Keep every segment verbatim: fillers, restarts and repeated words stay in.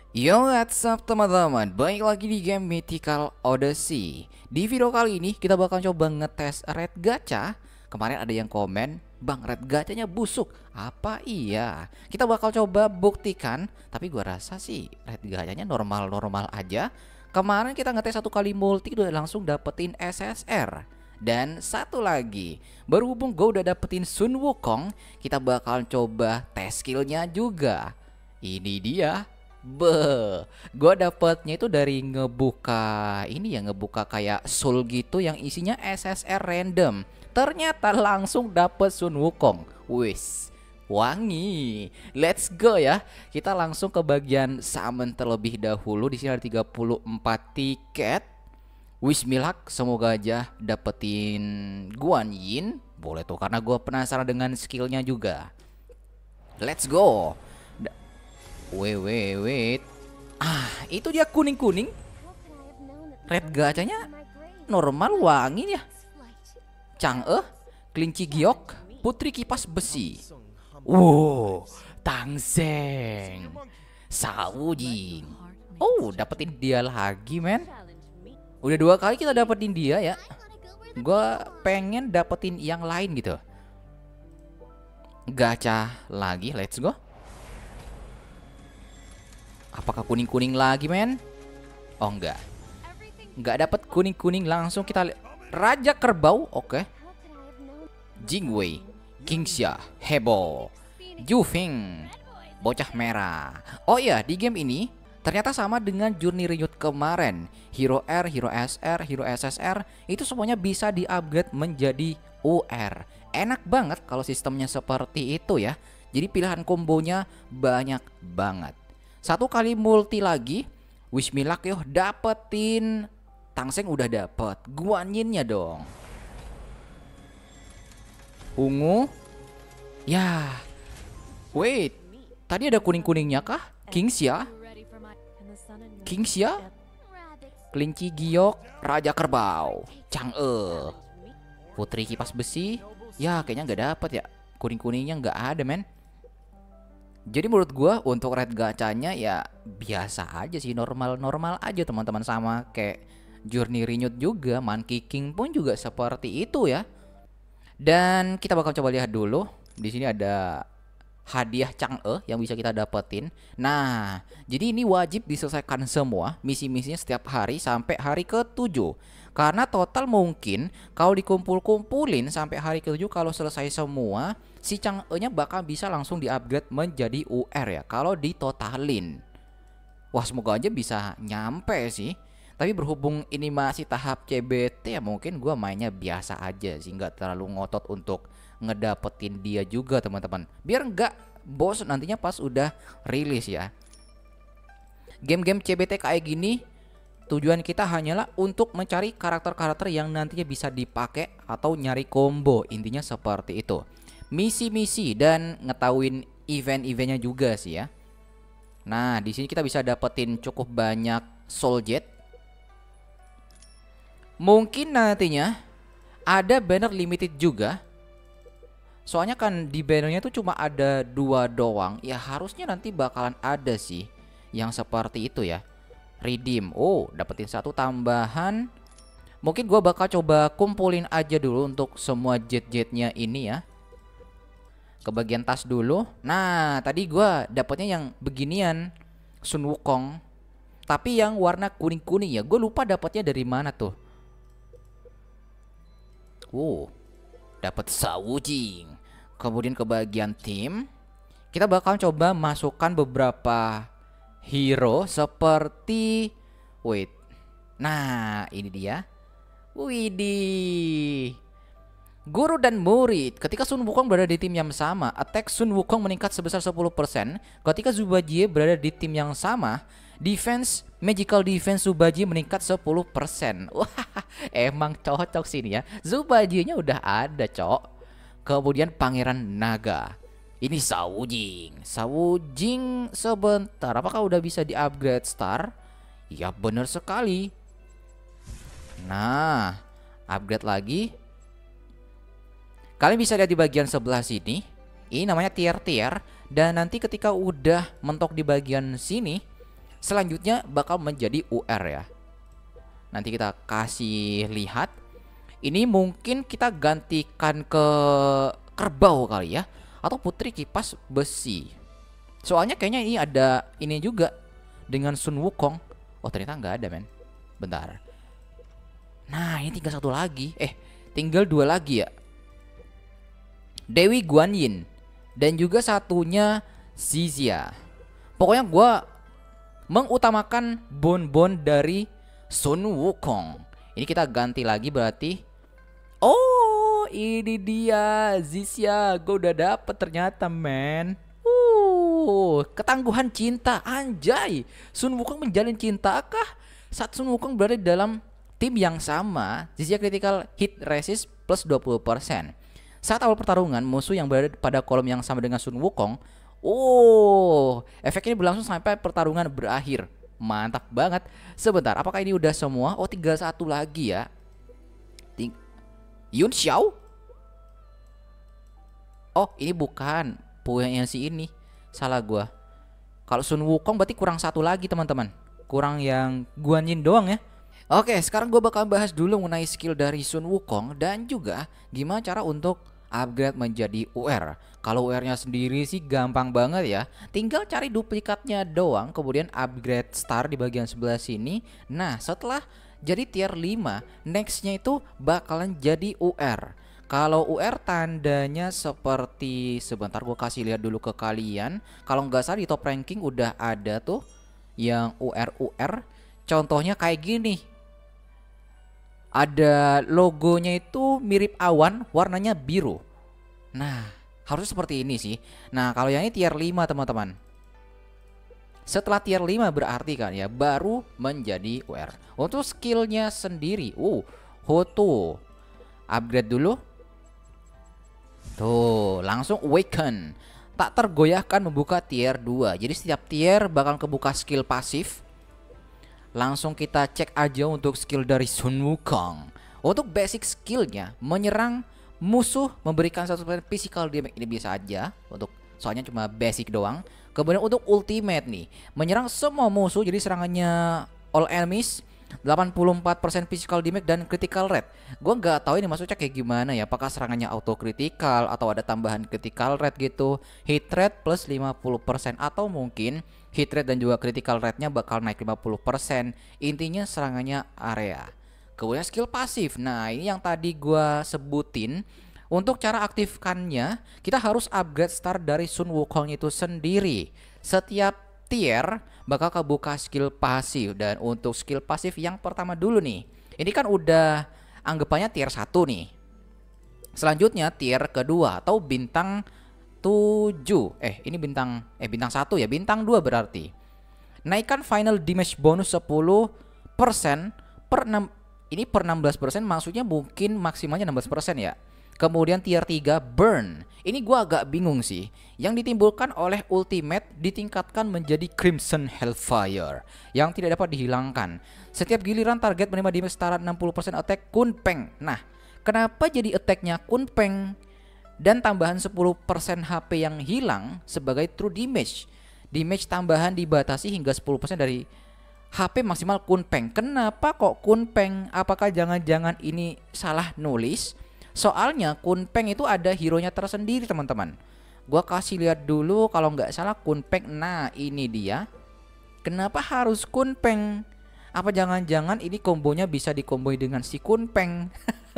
Yo, what's up teman-teman? Baik lagi di game Mythical Odyssey. Di video kali ini kita bakal coba ngetes red gacha. Kemarin ada yang komen, "Bang, red gachanya busuk." Apa iya? Kita bakal coba buktikan. Tapi gua rasa sih red gachanya normal-normal aja. Kemarin kita ngetes satu kali multi udah langsung dapetin S S R. Dan satu lagi, berhubung gue udah dapetin Sun Wukong, kita bakal coba tes skillnya juga. Ini dia. Be, gue dapetnya itu dari ngebuka ini ya, ngebuka kayak soul gitu yang isinya S S R random. Ternyata langsung dapet Sun Wukong. Wis, wangi. Let's go ya. Kita langsung ke bagian summon terlebih dahulu. Di sini ada tiga puluh empat tiket. Wismilak, semoga aja dapetin Guan Yin. Boleh tuh, karena gue penasaran dengan skillnya juga. Let's go. Wait, wait, wait. Ah, itu dia kuning-kuning. Red gachanya normal wangi ya. Chang'e, kelinci giok, putri kipas besi. Wow, Tangseng, Shao Jing. Oh, dapetin dia lagi, men. Udah dua kali kita dapetin dia ya. Gua pengen dapetin yang lain gitu. Gacha lagi, let's go. Apakah kuning-kuning lagi, men? Oh, enggak. Enggak dapat kuning-kuning, langsung kita Raja Kerbau, oke. Okay. Jingwei, Kingxia, Hebo, Jufing, bocah merah. Oh iya, di game ini ternyata sama dengan Journey Renewed kemarin. Hero R, Hero S R, Hero S S R itu semuanya bisa di-upgrade menjadi U R. Enak banget kalau sistemnya seperti itu ya. Jadi pilihan kombonya banyak banget. Satu kali multi lagi, Wismilak yo dapetin Tangseng udah dapet, Guan Yin-nya dong. Ungu. Ya. Wait, tadi ada kuning-kuningnya kah? Kingxia? Kingxia? Kelinci giok, Raja Kerbau, Chang'e, putri kipas besi. Ya kayaknya nggak dapet ya. Kuning-kuningnya nggak ada, men. Jadi menurut gua untuk red gachanya ya biasa aja sih, normal-normal aja teman-teman, sama kayak Journey Renewed juga, Monkey King pun juga seperti itu ya. Dan kita bakal coba lihat dulu. Di sini ada hadiah Chang'e yang bisa kita dapetin. Nah, jadi ini wajib diselesaikan semua misi-misinya setiap hari sampai hari ketujuh. Karena total mungkin kalau dikumpul-kumpulin sampai hari ketujuh, kalau selesai semua, si Chang'e-nya bakal bisa langsung di-upgrade menjadi U R ya, kalau ditotalin. Wah, semoga aja bisa nyampe sih. Tapi berhubung ini masih tahap C B T ya, mungkin gue mainnya biasa aja sih, nggak terlalu ngotot untuk ngedapetin dia juga teman-teman. Biar nggak bos nantinya pas udah rilis ya. Game-game C B T kayak gini tujuan kita hanyalah untuk mencari karakter-karakter yang nantinya bisa dipakai atau nyari combo, intinya seperti itu. Misi-misi dan ngetahuin event-eventnya juga sih ya. Nah, di sini kita bisa dapetin cukup banyak soul jet. Mungkin nantinya ada banner limited juga. Soalnya kan di bannernya tuh cuma ada dua doang. Ya harusnya nanti bakalan ada sih yang seperti itu ya. Redeem. Oh, dapetin satu tambahan. Mungkin gua bakal coba kumpulin aja dulu untuk semua jet-jetnya ini ya. Ke bagian tas dulu. Nah, tadi gua dapetnya yang beginian, Sun Wukong. Tapi yang warna kuning-kuning ya. Gue lupa dapetnya dari mana tuh. Oh, dapat Shao Jing. Kemudian ke bagian tim, kita bakal coba masukkan beberapa hero seperti, wait. Nah, ini dia. Widih. Guru dan murid. Ketika Sun Wukong berada di tim yang sama, attack Sun Wukong meningkat sebesar sepuluh persen. Ketika Zubajie berada di tim yang sama, defense, magical defense Zubajie meningkat sepuluh persen. Wah, emang cocok sini ya. Zubajie-nya udah ada, cok. Kemudian Pangeran Naga. Ini Shao Jing. Shao Jing sebentar. Apakah udah bisa di-upgrade star? Ya bener sekali. Nah, upgrade lagi. Kalian bisa lihat di bagian sebelah sini. Ini namanya tier-tier. Dan nanti ketika udah mentok di bagian sini, selanjutnya bakal menjadi U R ya. Nanti kita kasih lihat. Ini mungkin kita gantikan ke kerbau kali ya, atau putri kipas besi. Soalnya kayaknya ini ada ini juga dengan Sun Wukong. Oh ternyata nggak ada men. Bentar. Nah ini tinggal satu lagi. Eh tinggal dua lagi ya. Dewi Guanyin dan juga satunya Zizia. Pokoknya gue mengutamakan bon-bon dari Sun Wukong. Ini kita ganti lagi berarti. Oh ini dia Zizia. Gue udah dapet ternyata men. Uh, ketangguhan cinta. Anjay, Sun Wukong menjalin cintakah saat Sun Wukong berada di dalam tim yang sama. Zizia critical hit resist plus dua puluh persen. Saat awal pertarungan, musuh yang berada pada kolom yang sama dengan Sun Wukong, oh, efek ini berlangsung sampai pertarungan berakhir. Mantap banget. Sebentar, apakah ini udah semua? Oh, tinggal satu lagi ya. Ting Yun Xiao? Oh, ini bukan punya si ini. Salah gua. Kalau Sun Wukong berarti kurang satu lagi, teman-teman. Kurang yang Guanyin doang ya. Oke, sekarang gue bakal bahas dulu mengenai skill dari Sun Wukong dan juga gimana cara untuk upgrade menjadi U R. Kalau U R-nya sendiri sih gampang banget ya. Tinggal cari duplikatnya doang, kemudian upgrade star di bagian sebelah sini. Nah, setelah jadi tier lima, nextnya itu bakalan jadi U R. Kalau U R tandanya seperti, sebentar gue kasih lihat dulu ke kalian. Kalau nggak salah di top ranking udah ada tuh yang U R U R. Contohnya kayak gini. Ada logonya itu mirip awan, warnanya biru. Nah, harusnya seperti ini sih. Nah, kalau yang ini tier lima teman-teman. Setelah tier lima berarti kan ya baru menjadi U R. Untuk skillnya sendiri, uh, Hoto upgrade dulu. Tuh, langsung awaken. Tak tergoyahkan membuka tier dua. Jadi setiap tier bakal kebuka skill pasif. Langsung kita cek aja untuk skill dari Sun Wukong. Untuk basic skillnya, menyerang musuh memberikan satu persen physical damage. Ini bisa aja untuk, soalnya cuma basic doang. Kemudian untuk ultimate nih, menyerang semua musuh, jadi serangannya all enemies, delapan puluh empat persen physical damage dan critical rate. Gue nggak tahu ini maksudnya kayak gimana ya. Apakah serangannya auto critical atau ada tambahan critical rate gitu. Hit rate plus lima puluh persen atau mungkin hit rate dan juga critical rate-nya bakal naik lima puluh persen. Intinya serangannya area. Kemudian skill pasif. Nah, ini yang tadi gue sebutin. Untuk cara aktifkannya, kita harus upgrade star dari Sun Wukong itu sendiri. Setiap tier bakal kebuka skill pasif. Dan untuk skill pasif yang pertama dulu nih, ini kan udah anggapannya tier satu nih. Selanjutnya tier kedua atau bintang tujuh. Eh ini bintang Eh bintang satu ya, bintang dua berarti. Naikkan final damage bonus sepuluh persen per enam. Ini per enam belas persen, maksudnya mungkin maksimalnya enam belas persen ya. Kemudian tier tiga burn. Ini gua agak bingung sih. Yang ditimbulkan oleh ultimate ditingkatkan menjadi Crimson Hellfire yang tidak dapat dihilangkan. Setiap giliran target menerima damage setara enam puluh persen attack Kunpeng. Nah, kenapa jadi attacknya Kunpeng dan tambahan sepuluh persen H P yang hilang sebagai true damage? Damage tambahan dibatasi hingga sepuluh persen dari H P maksimal Kunpeng. Kenapa kok Kunpeng? Apakah jangan-jangan ini salah nulis? Soalnya Kunpeng itu ada hero-nya tersendiri teman-teman. Gua kasih lihat dulu kalau nggak salah Kunpeng. Nah ini dia. Kenapa harus Kunpeng? Apa jangan-jangan ini kombonya bisa dikomboi dengan si Kunpeng?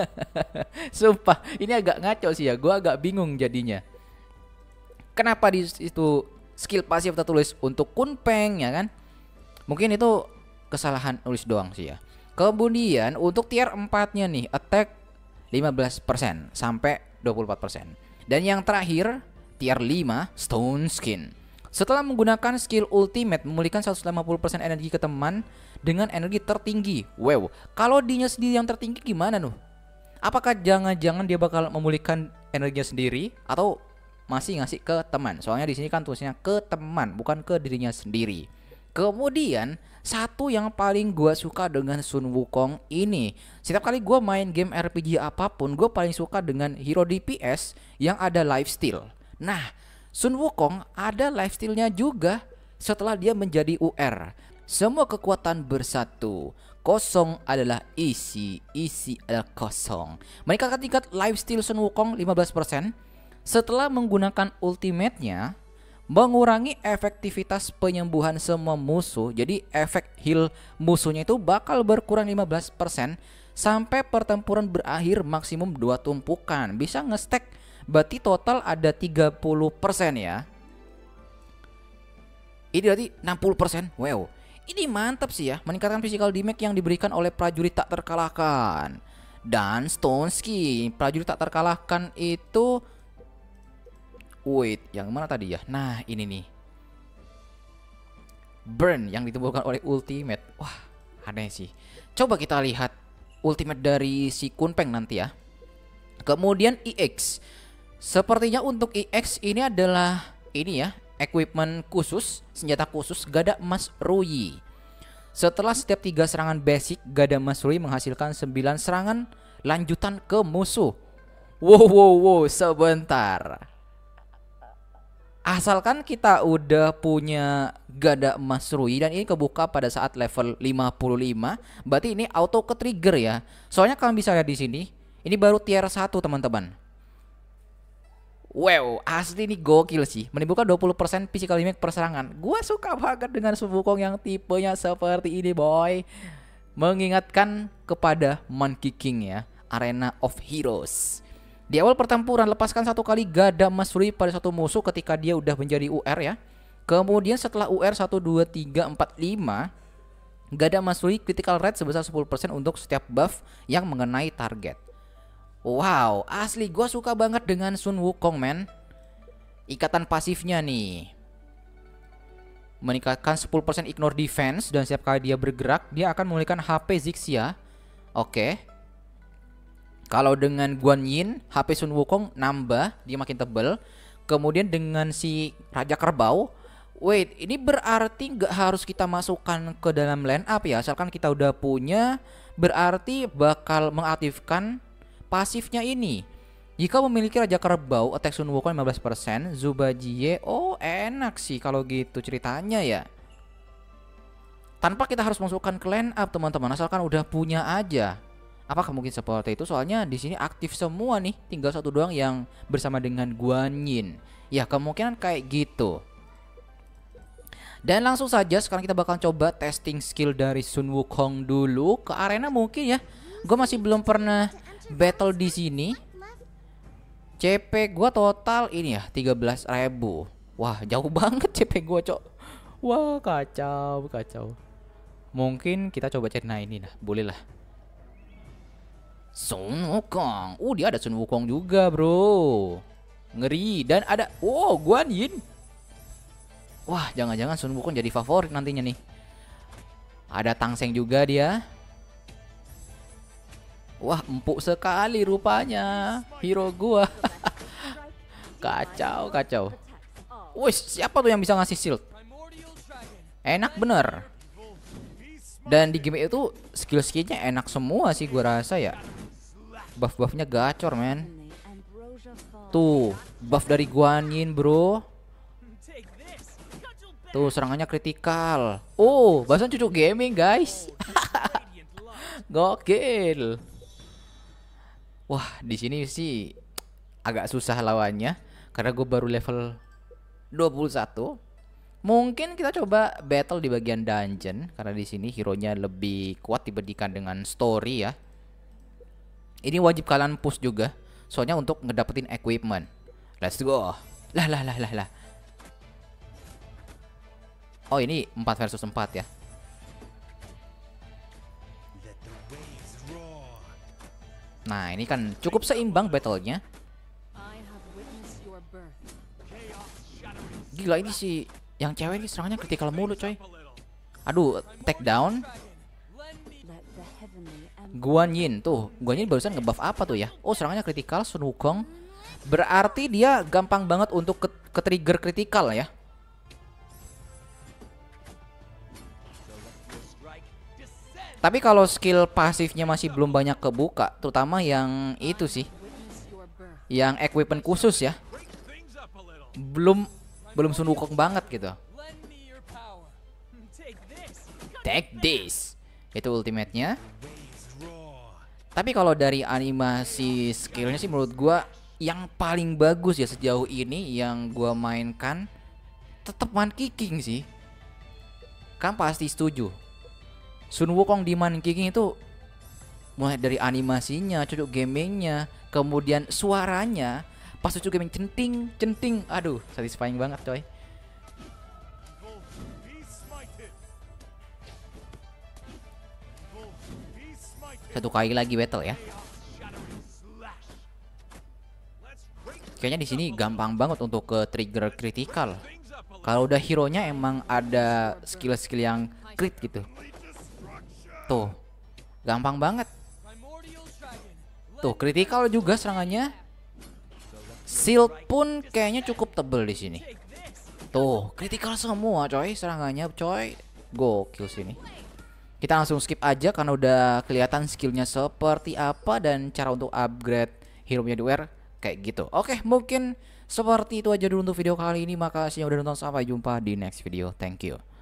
Sumpah ini agak ngaco sih ya. Gua agak bingung jadinya. Kenapa di situ skill pasif tertulis untuk Kunpeng ya kan? Mungkin itu kesalahan nulis doang sih ya. Kemudian untuk tier empat-nya nih, attack lima belas persen sampai dua puluh empat persen. Dan yang terakhir tier lima, Stone Skin. Setelah menggunakan skill ultimate memulihkan seratus lima puluh persen energi ke teman dengan energi tertinggi. Wow, kalau dinya sendiri yang tertinggi gimana nuh? Apakah jangan-jangan dia bakal memulihkan energinya sendiri atau masih ngasih ke teman? Soalnya di sini kan tulisnya ke teman, bukan ke dirinya sendiri. Kemudian satu yang paling gue suka dengan Sun Wukong ini, setiap kali gue main game R P G apapun, gue paling suka dengan hero D P S yang ada lifesteal. Nah, Sun Wukong ada lifestealnya juga. setelah dia menjadi U R. Semua kekuatan bersatu. Kosong adalah isi, isi adalah kosong. Meningkatkan tingkat lifesteal Sun Wukong lima belas persen. Setelah menggunakan ultimate-nya, mengurangi efektivitas penyembuhan semua musuh. Jadi efek heal musuhnya itu bakal berkurang lima belas persen sampai pertempuran berakhir maksimum dua tumpukan. Bisa nge-stack, berarti total ada tiga puluh persen ya. Ini berarti enam puluh persen. Wow, ini mantap sih ya. Meningkatkan physical damage yang diberikan oleh prajurit tak terkalahkan. Dan Stone Skin, prajurit tak terkalahkan itu, wait, yang mana tadi ya? Nah, ini nih. Burn yang ditimbulkan oleh ultimate. Wah, aneh sih. Coba kita lihat ultimate dari si Kunpeng nanti ya. Kemudian E X. Sepertinya untuk E X ini adalah ini ya, equipment khusus, senjata khusus Gada Emas Ruyi. Setelah setiap tiga serangan basic, Gada Emas Ruyi menghasilkan sembilan serangan lanjutan ke musuh. Wow, wow, wow, sebentar. Asalkan kita udah punya Gada Emas Ruyi dan ini kebuka pada saat level lima puluh lima, berarti ini auto ke trigger ya. Soalnya kalian bisa lihat di sini, ini baru tier satu teman-teman. Wow, asli ini gokil sih. Menimbulkan dua puluh persen physical damage per serangan. Gua suka banget dengan Sun Wukong yang tipenya seperti ini, boy. Mengingatkan kepada Monkey King ya, Arena of Heroes. Di awal pertempuran, lepaskan satu kali Gada Emas Ruyi pada satu musuh ketika dia udah menjadi U R ya. Kemudian setelah U R satu, dua, tiga, empat, lima, Gada Emas Ruyi critical rate sebesar sepuluh persen untuk setiap buff yang mengenai target. Wow, asli gue suka banget dengan Sun Wukong, men. Ikatan pasifnya nih, meningkatkan sepuluh persen ignore defense, dan setiap kali dia bergerak dia akan memulihkan H P Zixia. Oke. Kalau dengan Guan Yin, H P Sun Wukong nambah, dia makin tebel. Kemudian dengan si Raja Kerbau, wait, ini berarti nggak harus kita masukkan ke dalam line up ya. Asalkan kita udah punya, berarti bakal mengaktifkan pasifnya ini. Jika memiliki Raja Kerbau, attack Sun Wukong lima belas persen, Zubajie. Oh, enak sih kalau gitu ceritanya ya. Tanpa kita harus masukkan ke line up, teman-teman, asalkan udah punya aja. Apakah mungkin seperti itu? Soalnya di sini aktif semua nih, tinggal satu doang yang bersama dengan Guan Yin. Ya, kemungkinan kayak gitu. Dan langsung saja sekarang kita bakal coba testing skill dari Sun Wukong dulu ke arena mungkin ya. Gue masih belum pernah battle di sini. C P gua total ini ya tiga belas ribu. Wah, jauh banget C P gua, Cok. Wah, kacau, kacau. Mungkin kita coba cari nah ini nah, boleh lah. Sun Wukong. Uh, dia ada Sun Wukong juga, bro. Ngeri. Dan ada, wow, Guan Yin. Wah, jangan-jangan Sun Wukong jadi favorit nantinya nih. Ada Tang Seng juga dia. Wah, empuk sekali rupanya hero gua. Kacau, kacau. Wih, siapa tuh yang bisa ngasih shield? Enak bener. Dan di game itu skill-skillnya enak semua sih gua rasa ya. Buff-buffnya gacor, men. Tuh, buff dari Guan Yin, bro. Tuh, serangannya kritikal. Oh, bahasan cucu gaming, guys. Gokil. Wah, di sini sih agak susah lawannya karena gue baru level dua puluh satu. Mungkin kita coba battle di bagian dungeon karena di sini hero-nya lebih kuat dibandingkan dengan story ya. Ini wajib kalian push juga, soalnya untuk ngedapetin equipment. Let's go. Lah lah lah lah lah. Oh, ini empat versus empat ya. Nah, ini kan cukup seimbang battle-nya. Gila, ini sih yang cewek ini serangannya critical mulu, coy. Aduh, take down. Guan Yin tuh, Guan Yin barusan ngebuff apa tuh ya? Oh, serangannya critical Sun Wukong. Berarti dia gampang banget untuk ke, ke trigger critical ya. Tapi kalau skill pasifnya masih belum banyak kebuka, terutama yang itu sih, yang equipment khusus ya, belum belum Sun Wukong banget gitu. Take this. Itu ultimate-nya. Tapi kalau dari animasi skillnya sih menurut gua yang paling bagus ya sejauh ini yang gua mainkan tetap Monkey King sih. Kan pasti setuju. Sun Wukong di Monkey King itu mulai dari animasinya, cocok gamingnya, kemudian suaranya, pas cocok gaming centing, centing, aduh, satisfying banget coy. Satu kali lagi battle ya. Kayaknya di sini gampang banget untuk ke trigger critical. Kalau udah hero-nya emang ada skill-skill yang crit gitu. Tuh, gampang banget. Tuh, critical juga serangannya. Shield pun kayaknya cukup tebel di sini. Tuh, critical semua coy serangannya coy. Gokil sini. Kita langsung skip aja karena udah kelihatan skillnya seperti apa dan cara untuk upgrade hero-nya di W R kayak gitu. Oke, mungkin seperti itu aja dulu untuk video kali ini. Makasih yang udah nonton, sampai jumpa di next video. Thank you.